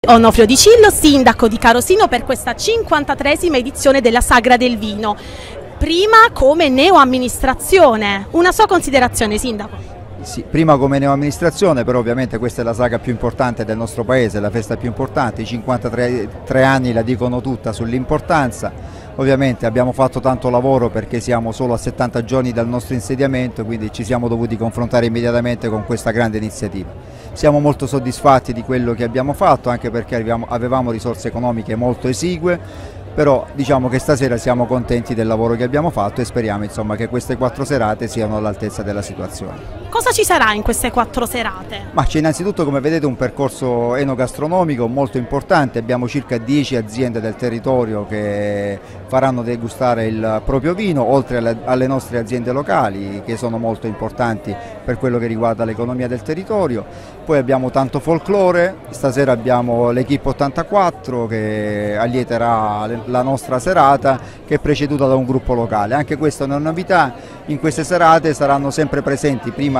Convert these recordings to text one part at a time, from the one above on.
Onofrio Di Cillo, sindaco di Carosino per questa 53esima edizione della Sagra del Vino. Prima come neoamministrazione, una sua considerazione, sindaco? Sì, prima come neoamministrazione, però ovviamente questa è la saga più importante del nostro paese, la festa più importante, i 53 anni la dicono tutta sull'importanza. Ovviamente abbiamo fatto tanto lavoro perché siamo solo a 70 giorni dal nostro insediamento, quindi ci siamo dovuti confrontare immediatamente con questa grande iniziativa. Siamo molto soddisfatti di quello che abbiamo fatto, anche perché avevamo risorse economiche molto esigue, però diciamo che stasera siamo contenti del lavoro che abbiamo fatto e speriamo insomma, che queste 4 serate siano all'altezza della situazione. Cosa ci sarà in queste 4 serate? Ma c'è innanzitutto, come vedete, un percorso enogastronomico molto importante, abbiamo circa 10 aziende del territorio che faranno degustare il proprio vino, oltre alle nostre aziende locali che sono molto importanti per quello che riguarda l'economia del territorio. Poi abbiamo tanto folklore, stasera abbiamo l'Equipe 84 che allieterà la nostra serata, che è preceduta da un gruppo locale. Anche questa è una novità, in queste serate saranno sempre presenti prima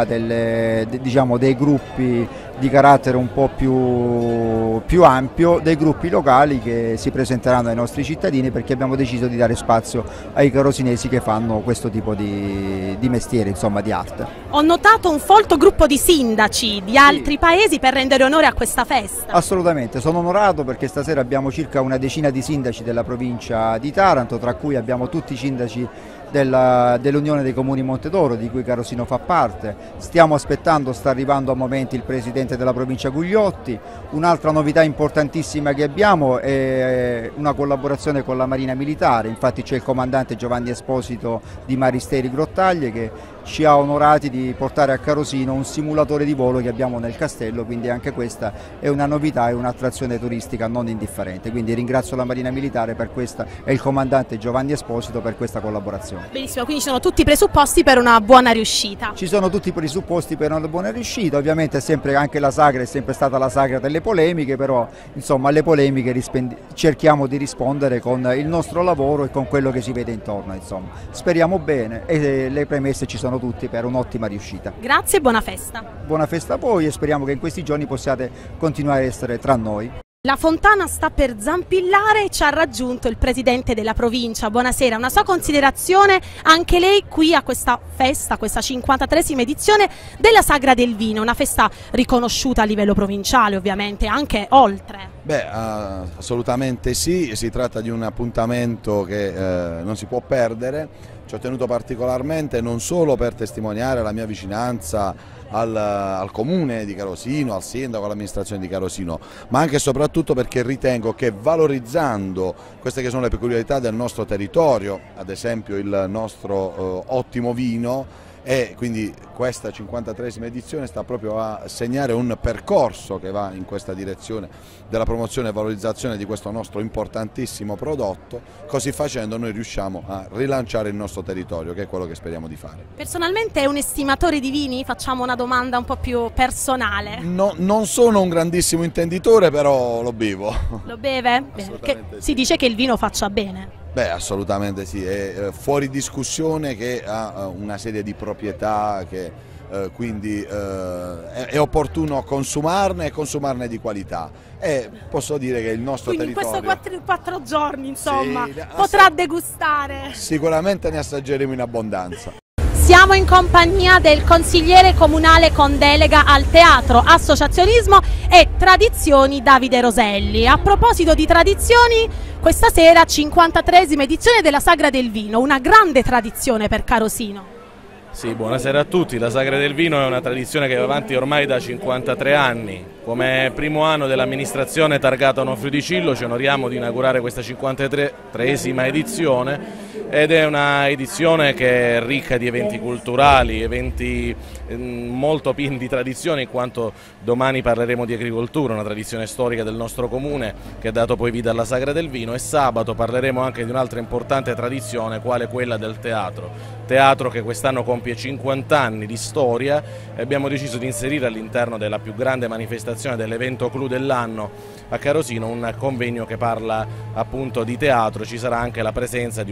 dei gruppi di carattere un po' più ampio, dei gruppi locali che si presenteranno ai nostri cittadini, perché abbiamo deciso di dare spazio ai carosinesi che fanno questo tipo di mestiere, insomma di arte. Ho notato un folto gruppo di sindaci di altri paesi per rendere onore a questa festa. Assolutamente, sono onorato perché stasera abbiamo circa una decina di sindaci della provincia di Taranto, tra cui abbiamo tutti i sindaci dell'Unione dei Comuni Montedoro, di cui Carosino fa parte. Stiamo aspettando, sta arrivando a momenti il presidente della provincia Gugliotti. Un'altra novità importantissima che abbiamo è una collaborazione con la Marina Militare, infatti c'è il comandante Giovanni Esposito di Maristeri Grottaglie che ci ha onorati di portare a Carosino un simulatore di volo che abbiamo nel castello, quindi anche questa è una novità e un'attrazione turistica non indifferente. Quindi ringrazio la Marina Militare per questa e il comandante Giovanni Esposito per questa collaborazione. Benissimo, quindi ci sono tutti i presupposti per una buona riuscita. Ci sono tutti i presupposti per una buona riuscita, ovviamente sempre anche la sagra è sempre stata la sagra delle polemiche, però insomma alle polemiche cerchiamo di rispondere con il nostro lavoro e con quello che si vede intorno, insomma. Speriamo bene e le premesse ci sono tutti per un'ottima riuscita. Grazie e buona festa. Buona festa a voi e speriamo che in questi giorni possiate continuare a essere tra noi. La fontana sta per zampillare e ci ha raggiunto il presidente della provincia. Buonasera, una sua considerazione anche lei qui a questa festa, questa 53esima edizione della Sagra del Vino, una festa riconosciuta a livello provinciale ovviamente, anche oltre. Beh, assolutamente sì, si tratta di un appuntamento che non si può perdere. Ci ho tenuto particolarmente non solo per testimoniare la mia vicinanza al comune di Carosino, al sindaco, all'amministrazione di Carosino, ma anche e soprattutto perché ritengo che valorizzando queste che sono le peculiarità del nostro territorio, ad esempio il nostro ottimo vino, e quindi questa 53esima edizione sta proprio a segnare un percorso che va in questa direzione della promozione e valorizzazione di questo nostro importantissimo prodotto. Così facendo noi riusciamo a rilanciare il nostro territorio, che è quello che speriamo di fare. Personalmente è un estimatore di vini? Facciamo una domanda un po' più personale. No, non sono un grandissimo intenditore, però lo bevo. Lo beve? Perché si dice che il vino faccia bene. Beh, assolutamente sì, è fuori discussione che ha una serie di proprietà che quindi è opportuno consumarne e consumarne di qualità. E posso dire che il nostro quindi territorio... Quindi in questi 4 giorni, insomma, sì, potrà degustare. Sicuramente ne assaggeremo in abbondanza. Siamo in compagnia del consigliere comunale con delega al teatro, associazionismo e tradizioni Davide Roselli. A proposito di tradizioni, questa sera 53esima edizione della Sagra del Vino, una grande tradizione per Carosino. Sì, buonasera a tutti. La Sagra del Vino è una tradizione che va avanti ormai da 53 anni. Come primo anno dell'amministrazione targata Onofrio Di Cillo ci onoriamo di inaugurare questa 53esima edizione, ed è una edizione che è ricca di eventi culturali, eventi molto pieni di tradizioni, in quanto domani parleremo di agricoltura, una tradizione storica del nostro comune che ha dato poi vita alla Sagra del Vino, e sabato parleremo anche di un'altra importante tradizione quale quella del teatro che quest'anno compie 50 anni di storia, e abbiamo deciso di inserire all'interno della più grande manifestazione dell'evento clou dell'anno a Carosino un convegno che parla appunto di teatro. Ci sarà anche la presenza di un ospite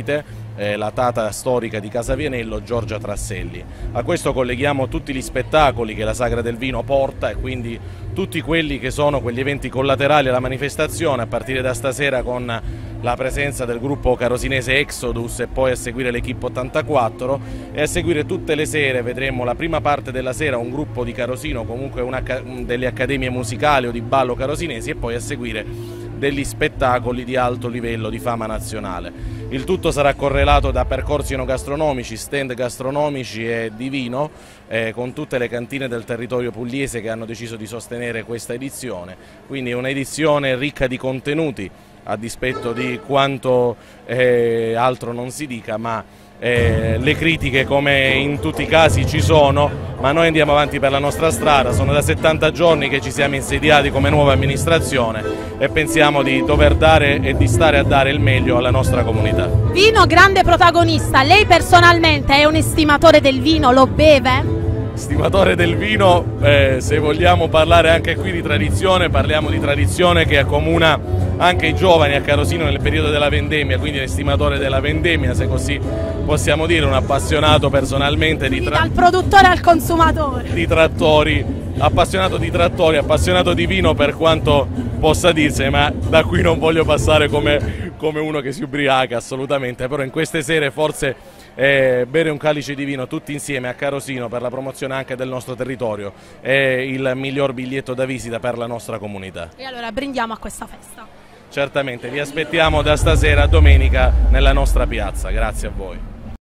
ospite la tata storica di Casavianello, Giorgia Trasselli. A questo colleghiamo tutti gli spettacoli che la Sagra del Vino porta e quindi tutti quelli che sono quegli eventi collaterali alla manifestazione, a partire da stasera con la presenza del gruppo carosinese Exodus e poi a seguire l'Equipe 84, e a seguire tutte le sere vedremo la prima parte della sera un gruppo di Carosino, comunque delle accademie musicali o di ballo carosinesi, e poi a seguire degli spettacoli di alto livello di fama nazionale. Il tutto sarà correlato da percorsi enogastronomici, stand gastronomici e di vino, con tutte le cantine del territorio pugliese che hanno deciso di sostenere questa edizione. Quindi un'edizione ricca di contenuti, a dispetto di quanto altro non si dica, ma le critiche come in tutti i casi ci sono, ma noi andiamo avanti per la nostra strada. Sono da 70 giorni che ci siamo insediati come nuova amministrazione e pensiamo di dover dare e di stare a dare il meglio alla nostra comunità. Vino grande protagonista, lei personalmente è un estimatore del vino, lo beve? Stimatore del vino, se vogliamo parlare anche qui di tradizione, parliamo di tradizione che accomuna anche i giovani a Carosino nel periodo della vendemmia, quindi un estimatore della vendemmia, se così possiamo dire, un appassionato personalmente dal produttore al consumatore. Di trattori, appassionato di trattori, appassionato di vino per quanto possa dirsi, ma da qui non voglio passare come uno che si ubriaca assolutamente, però in queste sere forse bere un calice di vino tutti insieme a Carosino per la promozione anche del nostro territorio è il miglior biglietto da visita per la nostra comunità. E allora brindiamo a questa festa. Certamente, vi aspettiamo da stasera a domenica nella nostra piazza, grazie a voi.